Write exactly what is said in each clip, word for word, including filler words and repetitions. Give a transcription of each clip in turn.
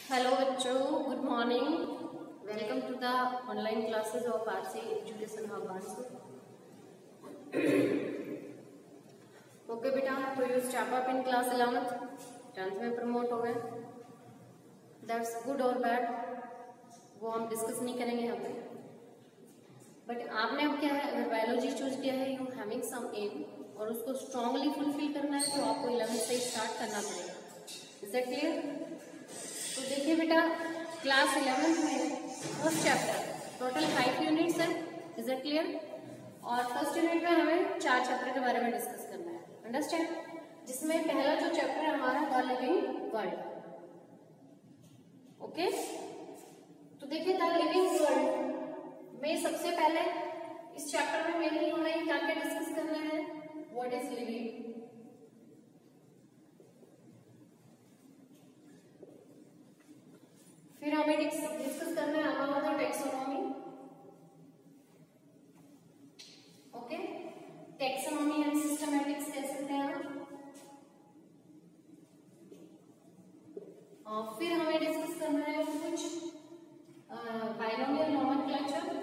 Hello बच्चों, good morning. Welcome to the online classes of RC education hub Bansur. Okay बेटा, तो you step up in class eleventh, tenth में promote हो गए। That's good और bad, वो हम डिस्कस नहीं करेंगे यहाँ पे। बट आपने अब क्या है, अगर बायोलॉजी चूज किया है, यू हैविंग सम एम और उसको स्ट्रांगली फुलफिल करना है, तो आपको इलेवेंथ से स्टार्ट करना पड़ेगा। Is that clear? तो देखिए बेटा, क्लास इलेवेंथ में first chapter total five units है। Is that clear? और फर्स्ट यूनिट में हमें चार चैप्टर के बारे में डिस्कस करना है, अंडरस्टैंड? जिसमें पहला जो चैप्टर है हमारा द लिविंग वर्ल्ड। ओके, तो देखिए द लिविंग वर्ल्ड में सबसे पहले इस चैप्टर में मेनली हमें क्या क्या डिस्कस करना है, व्हाट इज लिविंग, फिर हमें डिस्कस करना है about the taxonomy. Okay, taxonomy and systematics कह सकते हैं आप। और फिर हमें डिस्कस करना है कुछ बाइनोमियल नोमेनक्लेचर,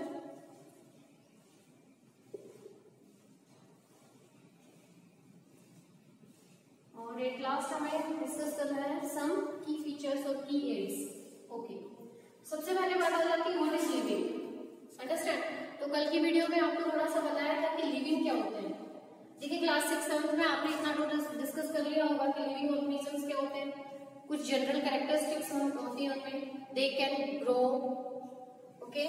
और एक लास्ट हमें डिस्कस करना है सम की फीचर्स और की एड्स। ओके, सबसे पहले बात आ जाती है व्हाट इज लिविंग, अंडरस्टैंड? तो कल की वीडियो में आपको थोड़ा सा बताया था कि लिविंग क्या होते हैं। देखिए क्लास सिक्स सेवंथ में आपने इतना टोटल डिस्कस कर लिया होगा कि लिविंग ऑर्गेनिजम्स क्या होते हैं, कुछ जनरल कैरेक्टरिस्टिक्स होती हैं उनमें। They can grow, okay,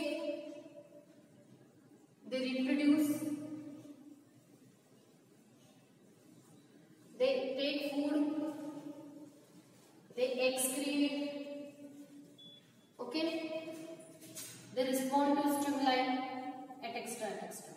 they reproduce, they take food, they excrete, okay, they respond to stimuli et cetera et cetera.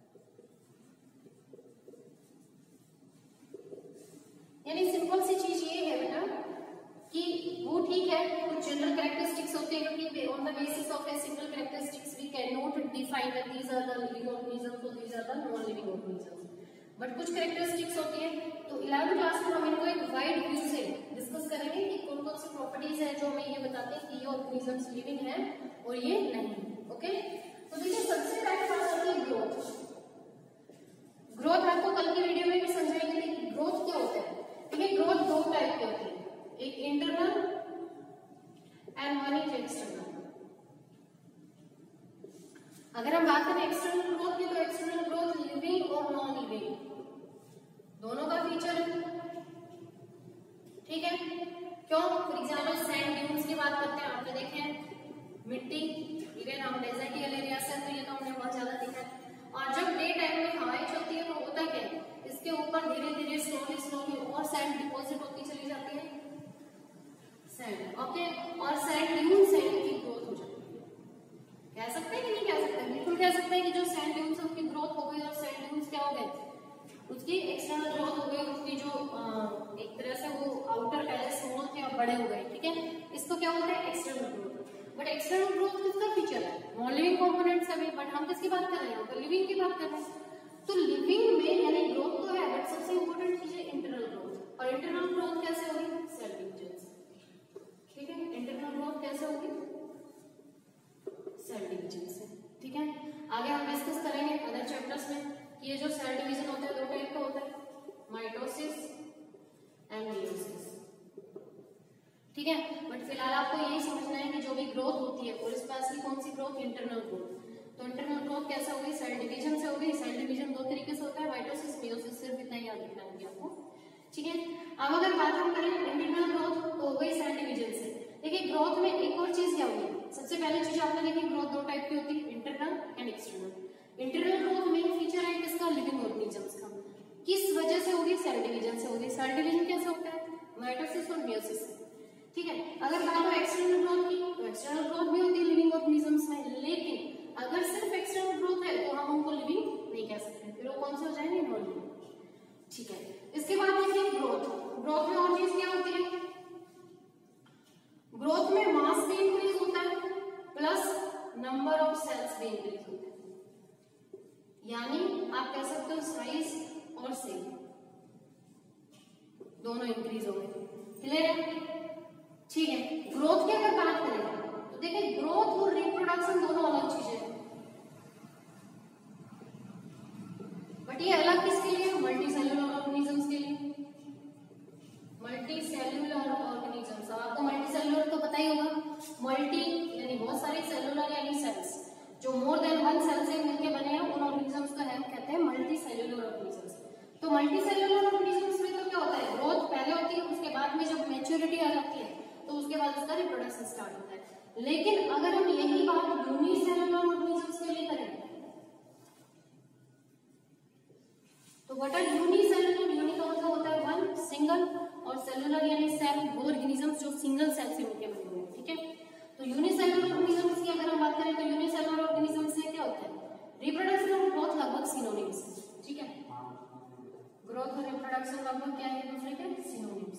यानी सिंपल सी चीज ये है बेटा कि वो ठीक है, कुछ जनरल कैरेक्टरिस्टिक्स होते हैं कि on the basis of a single characteristics we can not define that these are the living organisms और these are the non living organisms. But कुछ कैरेक्टरिस्टिक्स होती है, तो इलेवेंथ क्लास में हम इनको एक वाइड व्यू से डिस्कस करेंगे कि कौन कौन सी प्रॉपर्टीज है जो हमें ये बताते हैं कि ये ऑर्गेनिजम्स लिविंग है और ये नहीं। ओके, तो देखिए सबसे पहले बात आती है ग्रोथ। ग्रोथ आपको कल की वीडियो में भी समझाएंगे कि ग्रोथ क्या होता है। देखिए ग्रोथ दो टाइप के होते हैं, एक internal and one is external. अगर हम बात करें एक्सटर्नल ग्रोथ की, तो एक्सटर्नल ग्रोथ लिविंग और नॉन लिविंग दोनों का फीचर है, ठीक है? क्यों? फॉर एग्जाम्पल सैंड ड्यून्स की बात करते हैं, आपने देखे हैं मिट्टी, इवन हम डेजर्टियल एरिया से, तो ये तो हमने बहुत ज्यादा देखा है। और जब डे टाइम में हवाएं चलती है तो होता क्या है, इसके ऊपर धीरे धीरे स्लोली स्लोली और सैंड डिपॉजिट होती चली जाती है, सैंड, ओके, और सैंड ड्यून से इनकी ग्रोथ हो जाती है। कह सकते हैं कि नहीं कह सकते? बिल्कुल कह सकते हैं कि जो सैंड ड्यून्स है उनकी ग्रोथ हो गई, और सैंड ड्यून्स क्या हो गए, उसकी एक्सटर्नल ग्रोथ हो गई, उसकी जो आ, एक तरह से वो आउटर पहले स्मॉल थे और बड़े हो गए, ठीक है? इसको क्या बोलते हैं, external growth. But external growth किसका फीचर है, नॉन लिविंग कंपोनेंट्स है, बट हम किसकी बात कर रहे हैं, तो लिविंग की बात कर रहे हैं। तो लिविंग में यानी ग्रोथ तो है, बट सबसे इंपॉर्टेंट चीज है इंटरनल ग्रोथ। और इंटरनल ग्रोथ कैसे होगी, सेल डिविजन से, ठीक है? इंटरनल ग्रोथ कैसे होगी, सेल डिविजन से, ठीक है? आगे हम डिस्कस करेंगे अदर चैप्टर्स में कि ये जो सेल डिवीजन होता है दो टाइप का होता है, माइटोसिस एंड मेयोसिस, ठीक है? बट फिलहाल आपको यही समझना है कि जो भी ग्रोथ होती है, और स्पेशली कौन सी ग्रोथ, इंटरनल ग्रोथ। तो इंटरनल ग्रोथ कैसे होगी, सेल डिवीजन से होगी। सेल डिवीजन दो तरीके से होता है, माइटोसिस, मेयोसिस, सिर्फ इतना ही याद रखना होगा आपको, ठीक है? अब अगर बात हम करें इंटरनल ग्रोथ, तो हो गई सेल डिवीजन से। देखिए ग्रोथ में एक और चीज क्या होगी, सबसे पहले चीज आपने देखी, ग्रोथ दो टाइप की होती है, internal and external. Internal growth main feature है किसका, लिविंग ऑर्गेनिजम्स का। किस वजह से होगी, सेल डिवीजन से होगी। सेल डिवीजन कैसे होता है, माइटोसिस और मेयोसिस से, ठीक है? अगर बात हो एक्सटर्नल ग्रोथ की, तो एक्सटर्नल ग्रोथ भी होती है लिविंग ऑर्गेनिजम्स में, लेकिन अगर सिर्फ एक्सटर्नल ग्रोथ है तो हम उनको लिविंग नहीं कह सकते, फिर वो कौन से हो जाएंगे, नॉन लिविंग, ठीक है? इसके बाद देखिए ग्रोथ। ग्रोथ में और चीज क्या होती है, ग्रोथ में मास भी इंक्रीज होता है प्लस नंबर ऑफ सेल्स भी इंक्रीज होते हैं, यानी आप कह सकते हो साइज और सेल दोनों इंक्रीज हो गए। क्लियर है? ठीक है। ग्रोथ की अगर बात करें तो देखिए ग्रोथ और रिप्रोडक्शन दोनों अलग चीजें हैं, बट ये अलग किसके लिए? मल्टी सेलुलर ऑर्गेनिजम्स के लिए। मल्टी सेलुलर ऑर्गेनिजम्स, आपको मल्टी सेलुलर तो पता ही होगा, मल्टी यानी बहुत सारे सेलुलर यानी सेल्स जो मोर देन वन सेल से मिलकर बने हैं उन ऑर्गेनिजम्स को हम कहते हैं मल्टी सेलुलर ऑर्गेनिजम्स। तो मल्टी सेलुलर ऑर्गेनिजम्स में तो क्या होता है, ग्रोथ पहले होती है, उसके बाद में जब मैच्योरिटी आ जाती है तो उसके बाद उसका रिप्रोडक्शन स्टार्ट होता है। लेकिन अगर हम यही बात यूनिसेलुलर ऑर्गेनिजम्स के लिए करें तो व्हाट आर यूनिसेलुलर? यूनि का मतलब होता है वन, सिंगल, और सेलुलर यानी सेल, वो ऑर्गेनिजम्स जो सिंगल सेल से मिलकर बने हुए हैं। ठीक है, तो यूनिसेलुलर ऑर्गेनिजम्स की अगर हम बात करें तो यूनिसेलुलर ऑर्गेनिजम्स से क्या होता है, रिप्रोडक्शन और ग्रोथ लगभग सिनोनिम्स। ठीक है, ग्रोथ और रिप्रोडक्शन लगभग क्या है, एक दूसरे के सिनोनिम्स।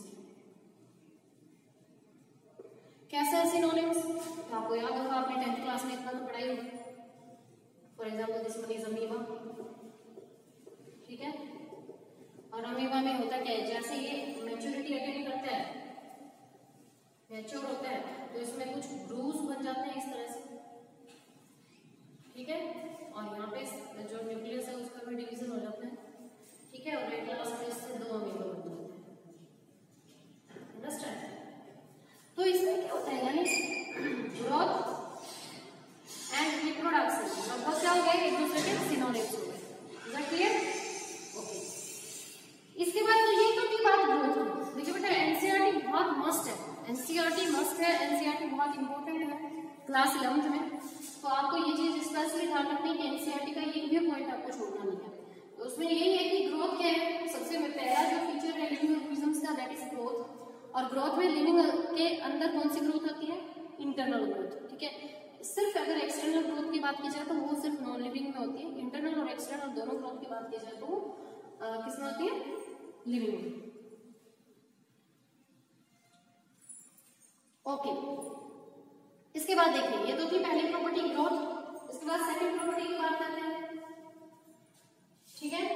कैसे है सिनोनिम्स? तो आपको याद होगा, आपने टेंथ क्लास में इतना तो पढ़ाई होगी। For example this one is amoeba. ठीक है, और अमीबा में होता क्या है, जैसे ये मैच्योरिटी अटेन करता है, मैच्योर होता है, तो इसमें कुछ ग्रूव्स बन जाते हैं इस तरह से। ठीक है, और यहाँ पे जो न्यूक्लियस है उसका भी डिवीजन हो जाता है। ठीक है, और एक लास्ट में इससे दो अमीबा बन जाते हैं। अंडरस्टैंड? तो इसमें क्या होता है, यानी ग्रोथ एंड रिप्रोडक्शन लगभग क्या हो गए, एक दूसरे के सिनोनिम्स हो गए। Is that clear? ओके, इसके बाद तो ये तो की बात ग्रोथ की। देखिए बेटा, एनसीईआरटी बहुत मस्त है, एनसीईआरटी मस्त है, एनसीईआरटी बहुत इंपॉर्टेंट है क्लास इलेवेंथ में। तो आपको ये चीज स्पेशली ध्यान रखनी है कि एनसीईआरटी का एक भी पॉइंट आपको छोड़ना नहीं है। तो उसमें यही है कि ग्रोथ क्या है, सबसे पहला जो फीचर है लिविंग ऑर्गेनिजम्स का, दैट इज ग्रोथ। और ग्रोथ में लिविंग के अंदर कौन सी ग्रोथ होती है, इंटरनल ग्रोथ। ठीक है, सिर्फ अगर एक्सटर्नल ग्रोथ की बात की जाए तो वो सिर्फ नॉन लिविंग में होती है। इंटरनल और एक्सटर्नल दोनों ग्रोथ की बात की जाए तो वो किस में होती है, लिविंग में। ओके, इसके बाद देखिए, ये तो थी पहली प्रॉपर्टी ग्रोथ। इसके बाद सेकंड प्रॉपर्टी की बात करते हैं। ठीक है,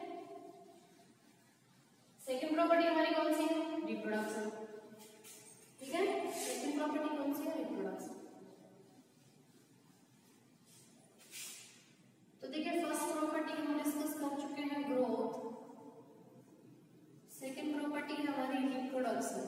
सेकंड प्रॉपर्टी हमारी कौन सी है, रिप्रोडक्शन। ठीक है, सेकंड प्रॉपर्टी कौन सी है, रिप्रोडक्शन। तो देखिए, फर्स्ट प्रॉपर्टी हम डिस्कस कर चुके हैं ग्रोथ, सेकंड प्रॉपर्टी है हमारी रिप्रोडक्शन।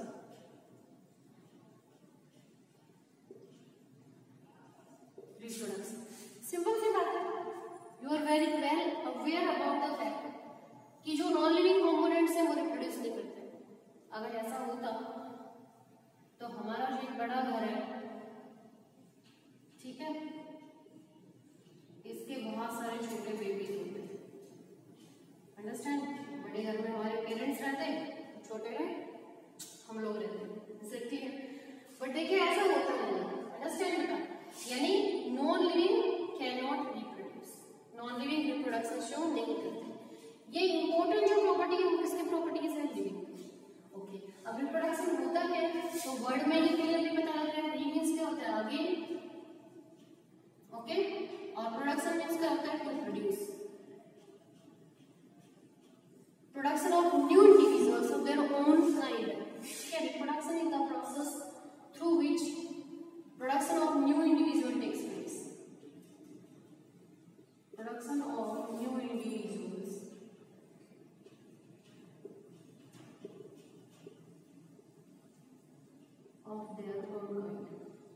रिप्रोडक्शन सिंपल सी बात है, you are very well aware about the fact कि जो नॉन लिविंग कंपोनेंट्स हैं वो रिप्रोड्यूस नहीं करते। अगर ऐसा होता तो हमारा जो एक बड़ा घर है, ठीक है, इसके बहुत सारे छोटे बेबीज होते हैं। अंडरस्टैंड? बड़े घर में हमारे पेरेंट्स रहते हैं, छोटे में हम लोग रहते हैं। ठीक है, बट देखिए ऐसा होता नहीं है। अंडरस्टैंड बेटा? यानी non living can not reproduce, non living reproduction show नहीं करते। ये इंपॉर्टेंट जो प्रॉपर्टी है वो किसकी प्रॉपर्टी है, लिविंग। ओके, अब रिप्रोडक्शन होता क्या है, तो वर्ड में ही क्लियरली बता रहे हैं। री मींस क्या होता है, अगेन। ओके, और प्रोडक्शन मींस क्या होता है, to produce. Production of new individuals of their own kind. क्या reproduction is the process through which production of new individual takes place. Production of new individuals of their own kind.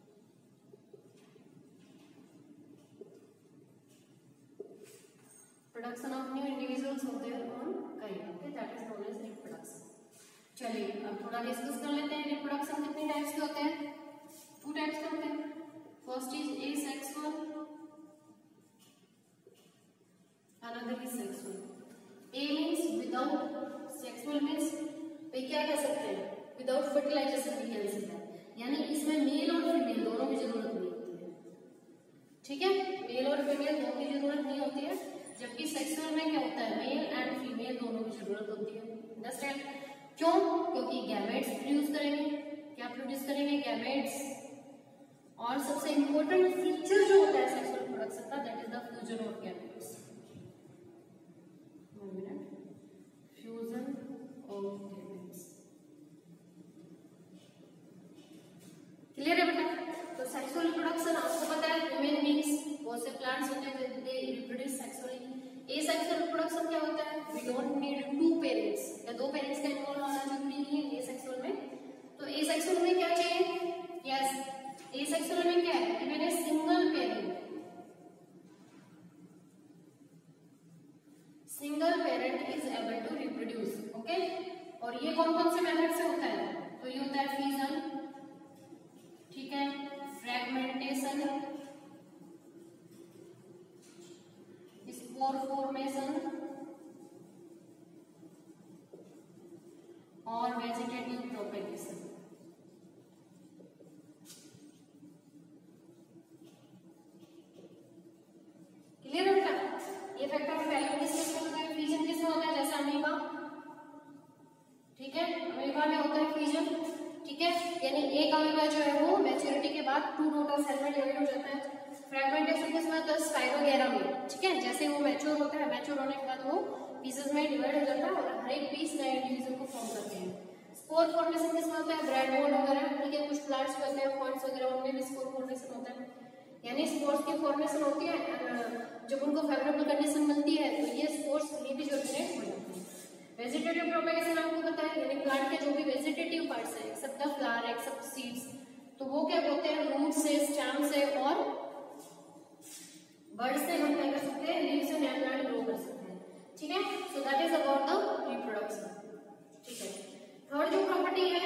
Production of new individuals of their own kind. Okay, that is known as reproduction. चलिए अब थोड़ा discuss कर लेते हैं। Reproduction कितने types के होते हैं, टू टाइप्स के होते हैं। First is asexual, another is sexual. A means without, sexual means वे क्या कह सकते हैं, विदाउट फर्टिलाइजेशन भी कह सकते हैं, यानी इसमें मेल और फीमेल दोनों की जरूरत नहीं होती है। ठीक है, मेल और फीमेल दोनों की जरूरत नहीं होती है। जबकि सेक्सुअल में क्या होता है, मेल एंड फीमेल दोनों की जरूरत होती है। अंडरस्टैंड? क्यों? क्योंकि गैमेट्स प्रोड्यूस करेंगे। क्या प्रोड्यूस करेंगे, गैमेट्स। और सबसे इंपॉर्टेंट फीचर जो होता है सेक्सुअल प्रोडक्शन का, that is the fusion of gametes. Fusion of gametes. दो पेरेंट्स का इन्वॉल्व होना जरूरी नहीं है एसेक्सुअल में। तो एसेक्सुअल में क्या चाहिए? यस, एसेक्सुअल में क्या है कि मैंने single parent single parent is able to reproduce. Okay, और ये कौन कौन से मेथड से होता है? तो ये होता है फ्यूजन, ठीक है, फ्रेगमेंटेशन, स्पोर फॉर्मेशन और वेजिटेटिव प्रोपेगेशन। क्लियर है बेटा? ये फैक्टर में पहले डिस्कस कर चुके हैं। फ्यूजन किसमें होता है? जैसे अमीबा, ठीक है, अमीबा में होता है फ्यूजन, ठीक है, यानी एक अमीबा जो है वो मैच्योरिटी के बाद टू टोटल सेल में डिवाइड हो जाता है। फ्रेगमेंटेशन किसमें होता है? स्पाइरोगेरा में, ठीक है, जैसे वो मैच्योर होता है, मैच्योर होने के बाद वो पीसेस में डिवाइड हो जाता है और हर एक पीस नए इंडिविजुअल को फॉर्म करते हैं। स्पोर फॉर्मेशन किसमें होता है? ब्रेड मोल्ड वगैरह, ठीक है, कुछ प्लांट्स होते हैं, फॉन्ट्स वगैरह, उनमें भी स्पोर फॉर्मेशन होता है, यानी स्पोर्स की फॉर्मेशन होती है। जब उनको फेवरेबल कंडीशन मिलती है तो ये स्पोर्स कहीं भी जर्मिनेट हो जाते हैं। वेजिटेटिव प्रोपेगेशन आपको पता है, यानी प्लांट के जो भी वेजिटेटिव पार्ट्स हैं except the flower, except seeds, तो वो क्या बोलते हैं? रूट से, स्टेम से और बर्ड से हम क्या कर सकते हैं? लीव से नया प्लांट ग्रो कर सकते हैं, ठीक है। So that is about the reproduction, ठीक है। थर्ड जो प्रॉपर्टी है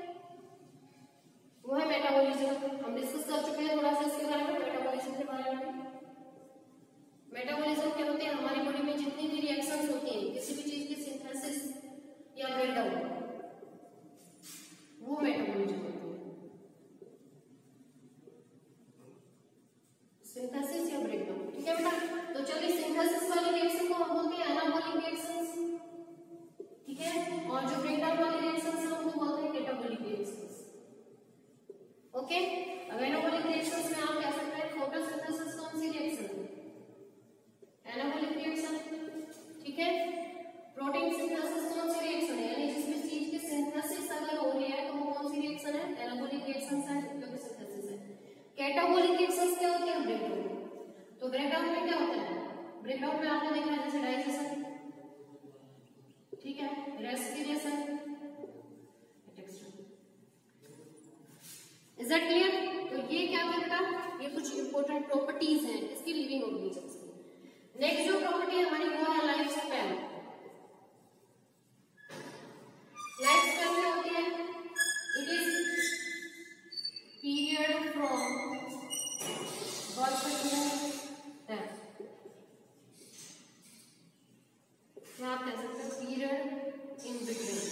वो है मेटाबॉलिज्म। हम डिस्कस कर चुके हैं थोड़ा सा इसके बारे में, मेटाबॉलिज्म के बारे में। मेटाबॉलिज्म क्या होते हैं? हमारी बॉडी में जितनी भी रिएक्शंस होती हैं किसी भी चीज की सिंथेसिस या ब्रेकडाउन, वो मेटाबॉलिज्म होती है। सिंथेसिस या ब्रेकडाउन, ठीक है बेटा। तो चलिए सिंथेसिस वाली रिएक्शन को हम बोलते हैं एनाबॉलिक रिएक्शंस, ठीक है, और जो ब्रेकडाउन वाली रिएक्शंस हैं उनको बोलते हैं कैटाबॉलिक रिएक्शंस। ओके, अब एनाबॉलिक रिएक्शंस में आप कह सकते हैं फोटोसिंथेसिस कौन सी रिएक्शन है? एनाबॉलिक रिएक्शन, ठीक है। प्रोटीन सिंथेसिस कौन सी रिएक्शन है? यानी जिसमें चीज की सिंथेसिस अगर हो रही है तो वो कौन सी रिएक्शन है? एनाबॉलिक रिएक्शन है, जो कि सिंथेसिस है। कैटाबॉलिक रिएक्शंस क्या होती है? ब्रेकडाउन। तो ब्रेकडाउन में क्या होता है? ब्रेकडाउन में आपने देखा है जैसे डाइजेशन, ठीक है, रेस्पिरेशन, इज दैट क्लियर? तो ये क्या है बेटा? ये कुछ इंपॉर्टेंट प्रॉपर्टीज हैं इसकी लिविंग ऑर्गेनिजम्स की। नेक्स्ट जो प्रॉपर्टी हमारी वो है लाइफ स्पैन। लाइफ स्पैन क्या होती है? It is period from birth to death, या आप कह सकते हैं पीरियड इन बिटवीन।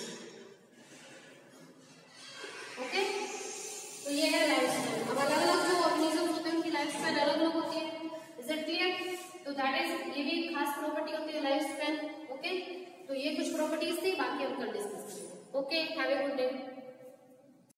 ओके, तो ये है लाइफ स्पैन। अब अलग अलग जो ऑर्गेनिज्म होते हैं उनकी लाइफ स्पैन अलग अलग होती है, इज दैट क्लियर? तो दैट इज, ये भी एक खास प्रॉपर्टी होती है लाइफ स्पैन। ओके, तो ये कुछ प्रॉपर्टीज थी, बाकी हम कल डिस्कस करेंगे। Okay, have a good day.